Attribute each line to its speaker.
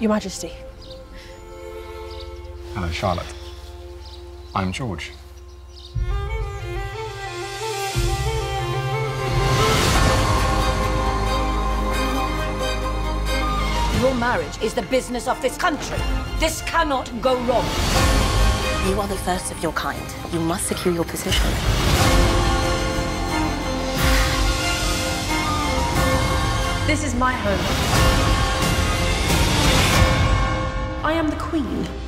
Speaker 1: Your Majesty.
Speaker 2: Hello, Charlotte. I'm George.
Speaker 3: Your marriage is the business of this country. This cannot go wrong.
Speaker 4: You are the first of your kind. You must secure your position.
Speaker 1: This is my home. I am the Queen.